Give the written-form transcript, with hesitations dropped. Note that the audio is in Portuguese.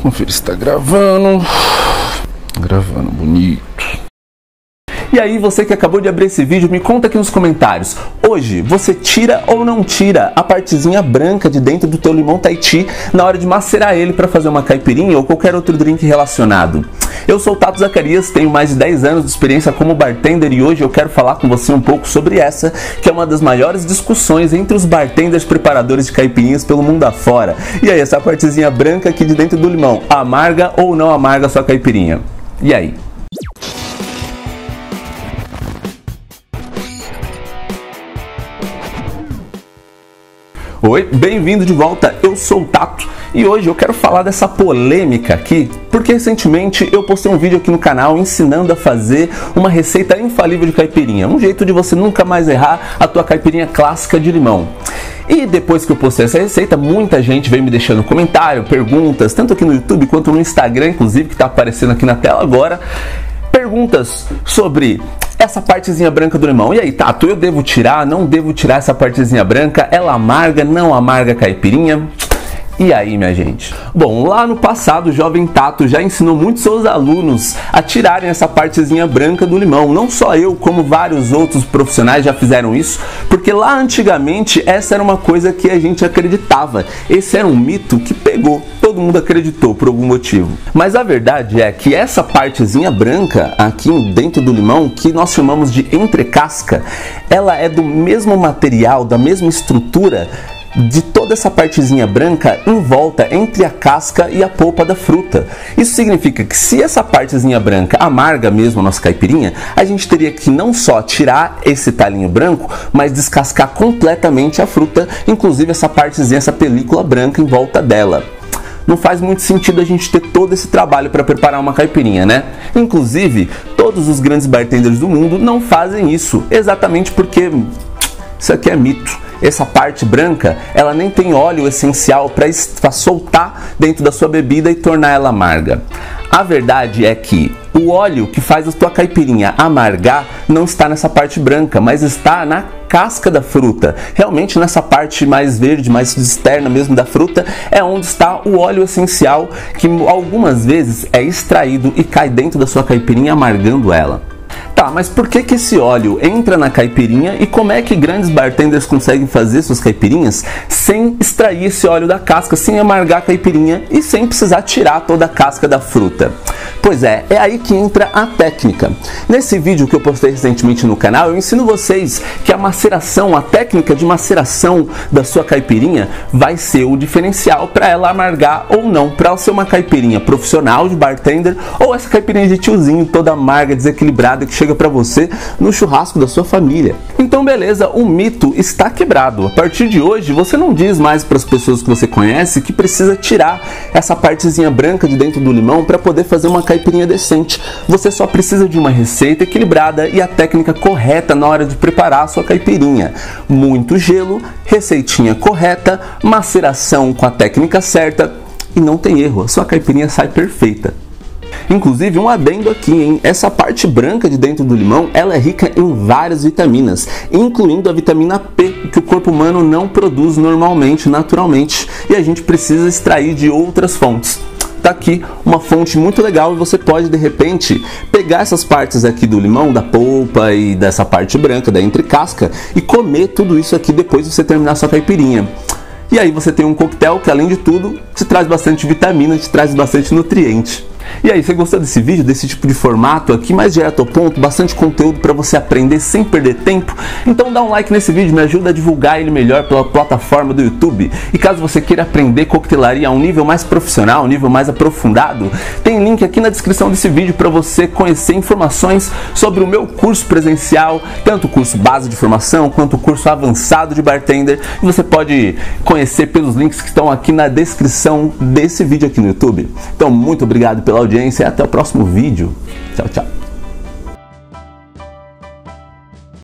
Conferir se tá gravando. Gravando bonito. E aí, você que acabou de abrir esse vídeo, me conta aqui nos comentários. Hoje, você tira ou não tira a partezinha branca de dentro do teu limão Tahiti na hora de macerar ele para fazer uma caipirinha ou qualquer outro drink relacionado? Eu sou o Tato Zacarias, tenho mais de 10 anos de experiência como bartender e hoje eu quero falar com você um pouco sobre essa, que é uma das maiores discussões entre os bartenders preparadores de caipirinhas pelo mundo afora. E aí, essa partezinha branca aqui de dentro do limão, amarga ou não amarga a sua caipirinha? E aí? Oi, bem-vindo de volta, eu sou o Tato e hoje eu quero falar dessa polêmica aqui, porque recentemente eu postei um vídeo aqui no canal ensinando a fazer uma receita infalível de caipirinha, um jeito de você nunca mais errar a tua caipirinha clássica de limão. E depois que eu postei essa receita, muita gente veio me deixando comentário, perguntas, tanto aqui no YouTube quanto no Instagram, inclusive, que está aparecendo aqui na tela agora, perguntas sobre essa partezinha branca do limão. E aí, Tato, eu devo tirar, não devo tirar essa partezinha branca? Ela amarga, não amarga a caipirinha? E aí, minha gente? Bom, lá no passado, o jovem Tato já ensinou muitos seus alunos a tirarem essa partezinha branca do limão. Não só eu, como vários outros profissionais já fizeram isso, porque lá antigamente essa era uma coisa que a gente acreditava. Esse era um mito que pegou, todo mundo acreditou por algum motivo. Mas a verdade é que essa partezinha branca aqui dentro do limão, que nós chamamos de entrecasca, ela é do mesmo material, da mesma estrutura de toda essa partezinha branca em volta entre a casca e a polpa da fruta. Isso significa que se essa partezinha branca amarga mesmo a nossa caipirinha, a gente teria que não só tirar esse talinho branco, mas descascar completamente a fruta, inclusive essa partezinha, essa película branca em volta dela. Não faz muito sentido a gente ter todo esse trabalho para preparar uma caipirinha, né? Inclusive, todos os grandes bartenders do mundo não fazem isso, exatamente porque isso aqui é mito. Essa parte branca, ela nem tem óleo essencial para soltar dentro da sua bebida e tornar ela amarga. A verdade é que o óleo que faz a tua caipirinha amargar não está nessa parte branca, mas está na casca da fruta. Realmente nessa parte mais verde, mais externa mesmo da fruta, é onde está o óleo essencial que algumas vezes é extraído e cai dentro da sua caipirinha amargando ela. Tá, mas por que esse óleo entra na caipirinha e como é que grandes bartenders conseguem fazer suas caipirinhas sem extrair esse óleo da casca, sem amargar a caipirinha e sem precisar tirar toda a casca da fruta? Pois é aí que entra a técnica. Nesse vídeo que eu postei recentemente no canal, eu ensino vocês que a maceração, a técnica de maceração da sua caipirinha vai ser o diferencial para ela amargar ou não, para ela ser uma caipirinha profissional de bartender ou essa caipirinha de tiozinho toda amarga, desequilibrada que chega para você no churrasco da sua família. Então beleza, o mito está quebrado. A partir de hoje você não diz mais para as pessoas que você conhece que precisa tirar essa partezinha branca de dentro do limão para poder fazer uma caipirinha decente. Você só precisa de uma receita equilibrada e a técnica correta na hora de preparar a sua caipirinha. Muito gelo, receitinha correta, maceração com a técnica certa e não tem erro, a sua caipirinha sai perfeita. Inclusive, um adendo aqui, hein? Essa parte branca de dentro do limão, ela é rica em várias vitaminas, incluindo a vitamina P, que o corpo humano não produz normalmente, naturalmente, e a gente precisa extrair de outras fontes. Tá aqui uma fonte muito legal e você pode, de repente, pegar essas partes aqui do limão, da polpa e dessa parte branca, da entrecasca, e comer tudo isso aqui depois de você terminar a sua caipirinha. E aí você tem um coquetel que, além de tudo, te traz bastante vitamina, te traz bastante nutriente. E aí, você gostou desse vídeo, desse tipo de formato aqui, mais direto ao ponto, bastante conteúdo para você aprender sem perder tempo? Então dá um like nesse vídeo, me ajuda a divulgar ele melhor pela plataforma do YouTube. E caso você queira aprender coquetelaria a um nível mais profissional, um nível mais aprofundado, tem link aqui na descrição desse vídeo para você conhecer informações sobre o meu curso presencial, tanto o curso base de formação quanto o curso avançado de bartender. E você pode conhecer pelos links que estão aqui na descrição desse vídeo aqui no YouTube. Então muito obrigado pela audiência e até o próximo vídeo. Tchau, tchau.